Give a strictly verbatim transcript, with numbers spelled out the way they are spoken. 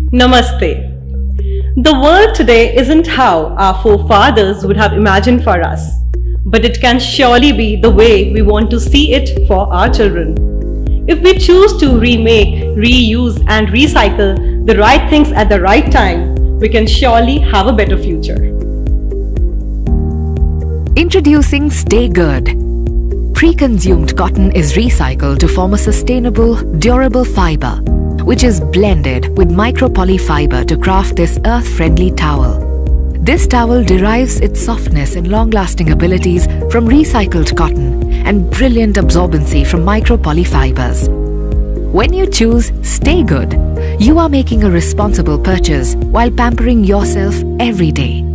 Namaste. The world today isn't how our forefathers would have imagined for us, but it can surely be the way we want to see it for our children. If we choose to remake, reuse and recycle the right things at the right time, we can surely have a better future. Introducing Stay Good. Pre-consumed cotton is recycled to form a sustainable, durable fiber, which is blended with micropoly fiber to craft this earth-friendly towel. This towel derives its softness and long-lasting abilities from recycled cotton and brilliant absorbency from micropoly fibers. When you choose Stay Good, you are making a responsible purchase while pampering yourself every day.